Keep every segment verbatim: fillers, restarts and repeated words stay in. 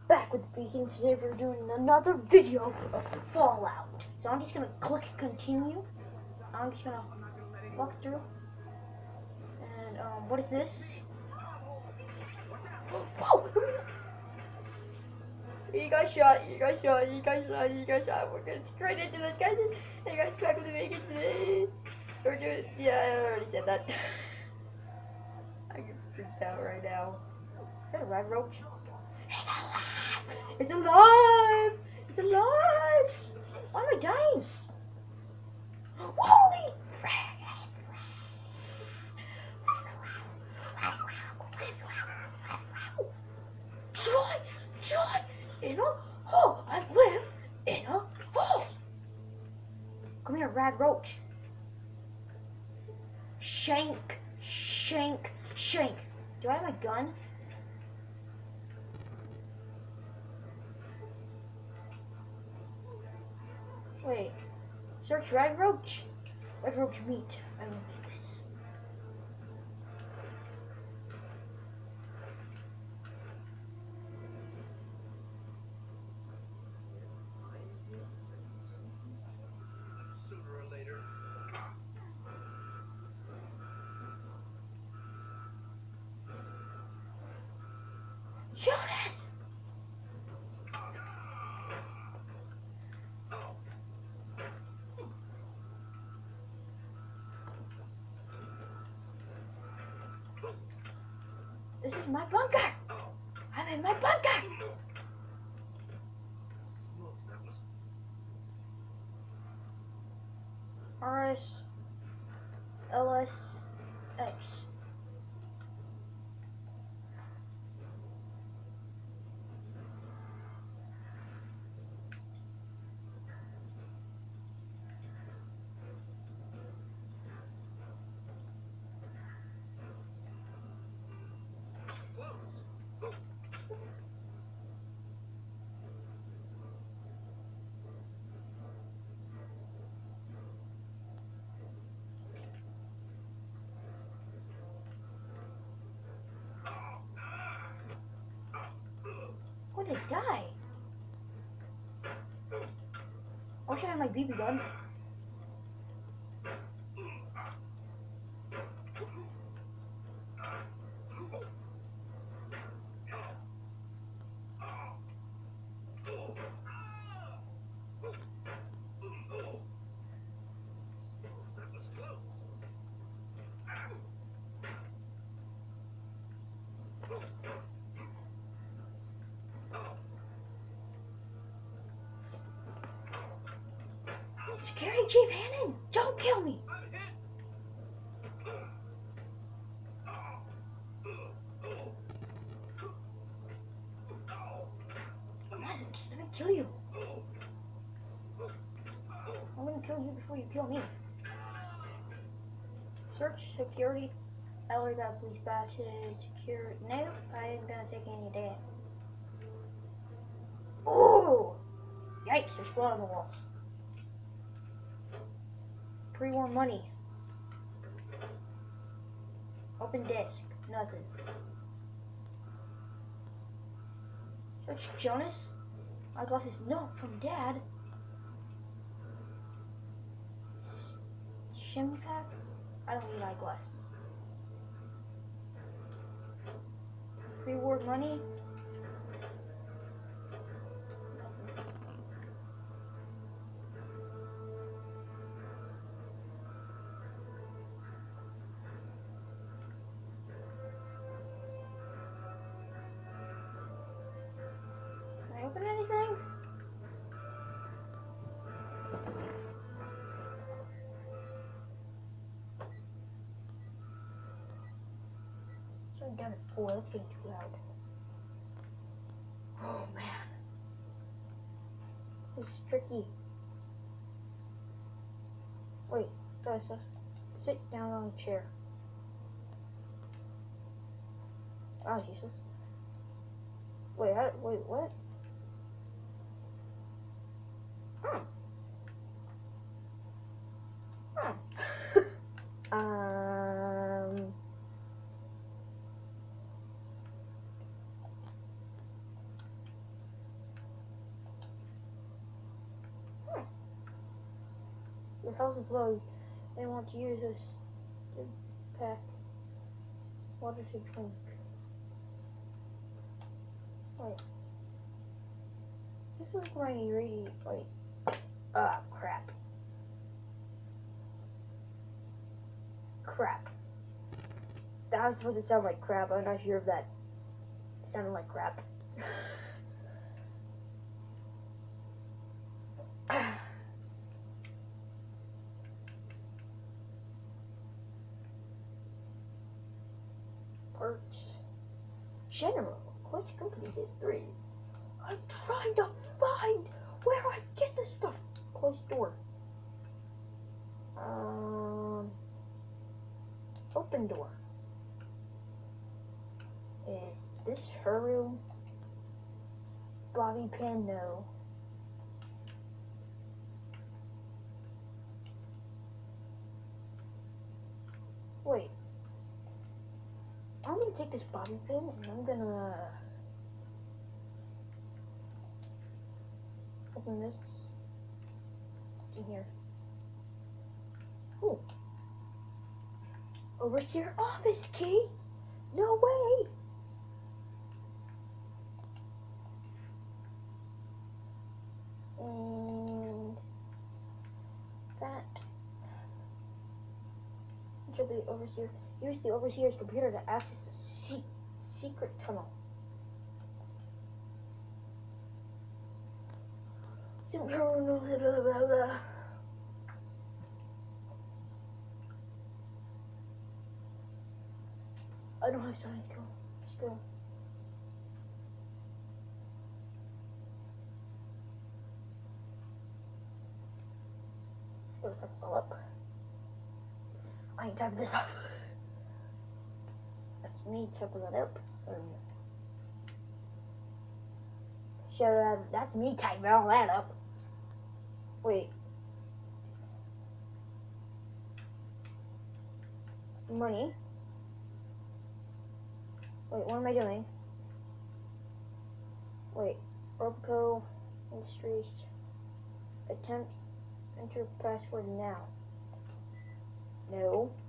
back with the Beacons. Today we're doing another video of Fallout. So I'm just gonna click continue. I'm just gonna walk through. And um, what is this? Whoa! You got shot, you got shot, you got shot, you got shot. We're going straight into this, guys. Hey guys, back with the Beacons today. We're doing, yeah, I already said that. I get freaked out right now. Is that a red roach? It's alive! It's alive! Why am I dying? Holy frick! Joy! Joy! In a hole! I live in a hole! Come here, rad roach. Shank! Shank! Shank! Do I have my gun? Wait. Search red roach. Red roach meat. I will need this. Sooner or later. Jonas! This is my bunker! I'm in my bunker! R S L S X. Oh, they die. I wish I had my B B gun. That was close. Security Chief Hannon, don't kill me. I'm hit. Come on, just let me kill you. I'm gonna kill you before you kill me. Search security. Alert that police badge. Secure. No, I ain't gonna take any damage. Oh! Yikes, there's blood on the walls. Pre-war money. Open desk. Nothing. Search Jonas. Eyeglasses. No, from Dad. Shim pack. I don't need eyeglasses. Pre-war money. Nothing. Can I open anything? Down at four. That's getting too loud. Oh man, this is tricky. Wait, guys, let's sit down on a chair. Oh Jesus! Wait, I, wait, what? Hmm. Hmm. um. Your health is low. They want to use this to pack water to drink. Wait. This is like my really, wait. Ah, crap. Crap. That was supposed to sound like crap. I'm not sure if that sounded like crap. Parts. General. Quest completed. Three. I'm trying to find where I get this stuff. Close door. Um. Open door. Is this her room? Bobby pin, no. Wait. I'm gonna take this bobby pin and I'm gonna open this in here. Ooh. Overseer office key? No way! And that. Enter the overseer. Use the overseer's computer to access the se secret tunnel. Blah, blah, blah, blah. I don't have science. Go. Just go. Go type this all up. I ain't typing this up. That's me typing that up. Um, Shout out. That's me typing all that up. Wait. Money. Wait, what am I doing? Wait, Robico Industries. Attempt enter password now. No.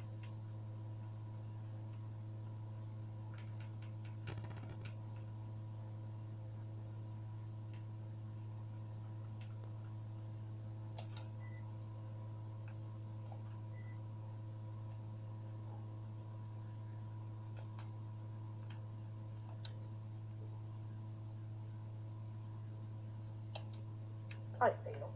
I failed.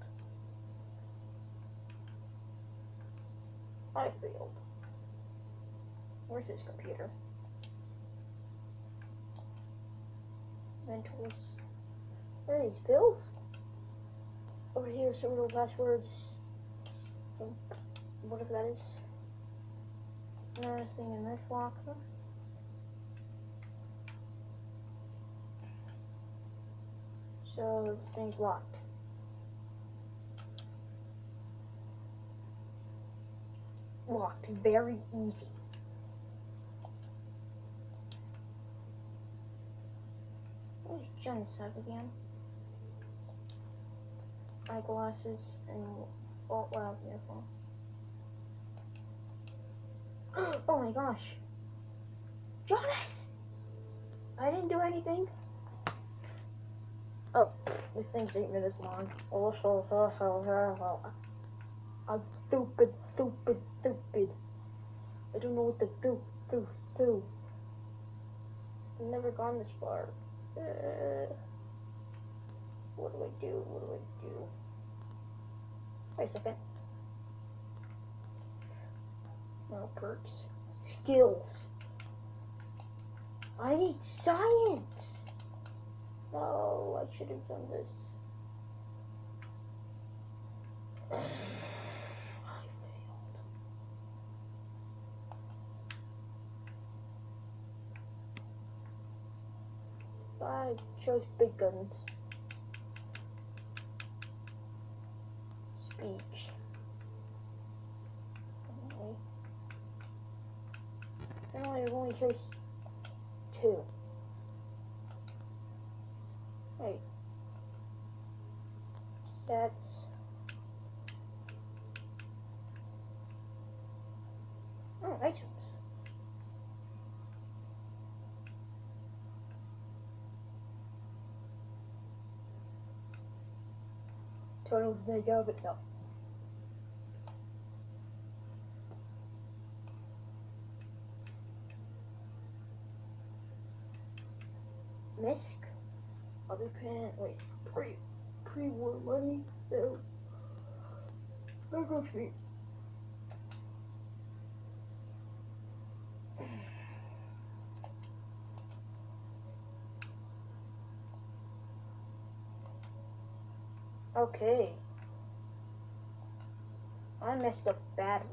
I failed. Where's his computer? Mentors. Where are these pills? Over here, several passwords. Whatever that is. Another thing in this locker. So this thing's locked. Locked. Very easy. What does Jonas have again? Eyeglasses and oh wow, beautiful. Oh my gosh. Jonas! I didn't do anything. Oh, this thing's eight minutes long. Oh, ho, ho, ho, ho, ho. I'm stupid, stupid, stupid. I don't know what to do, do, do. I've never gone this far. Uh, what do I do? What do I do? Wait a second. No perks. Skills. I need science. No, I should have done this. I failed. I chose big guns. Speech. Okay. Apparently I've only chose two. Wait. Stats. items. Total snake out of it now. Misk. Other pen. Wait. Pre. Pre-war money. No. Don't go for me. Okay. I messed up badly.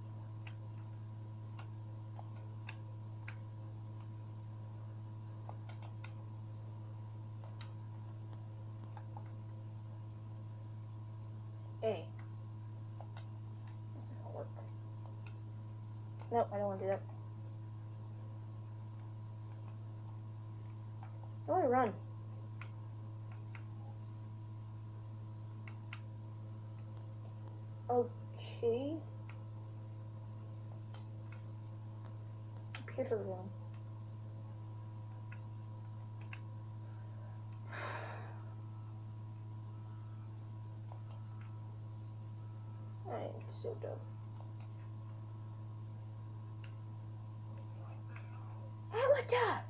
Hey. This doesn't work. Nope, I don't want to do that. I want to run. Okay. Computer room. I am so dumb. Hey, what's up?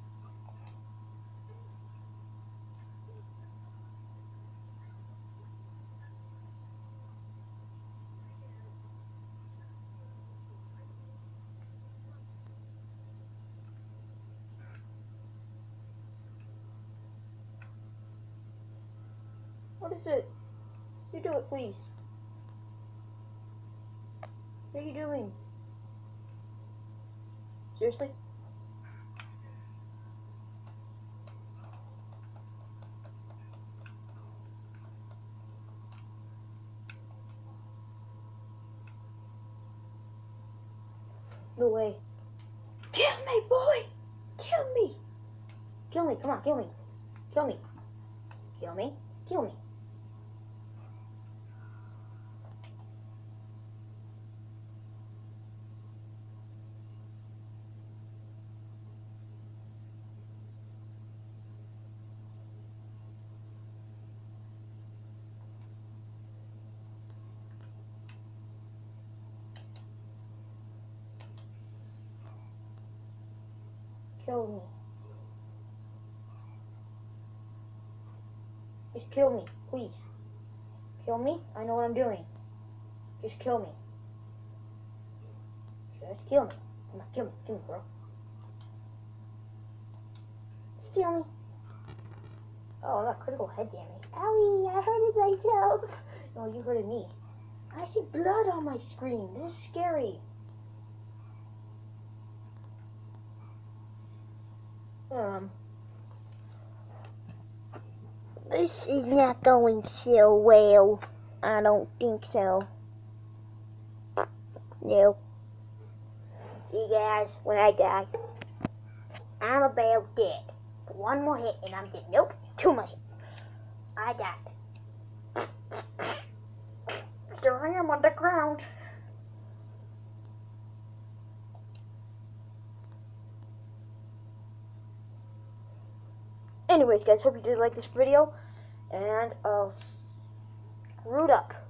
What is it? You do it, please. What are you doing? Seriously? No way. Kill me, boy! Kill me! Kill me, come on, kill me. Kill me. Kill me. Kill me. Kill me. Just kill me, please. Kill me? I know what I'm doing. Just kill me. Just kill me. Come on, kill me. Kill me, bro. Just kill me. Oh, I got critical head damage. Owie, I hurted myself. No, you hurted me. I see blood on my screen. This is scary. Um... This is not going so well. I don't think so. No. See guys, when I die, I'm about dead. One more hit and I'm dead. Nope, two more hits. I died. There I am on the ground. Anyways, guys, hope you did like this video, and I'll screw it up.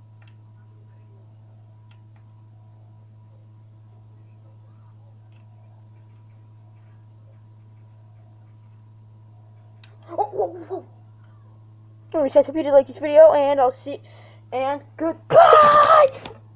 Oh, whoa, whoa. Anyways, guys, hope you did like this video, and I'll see, and goodbye!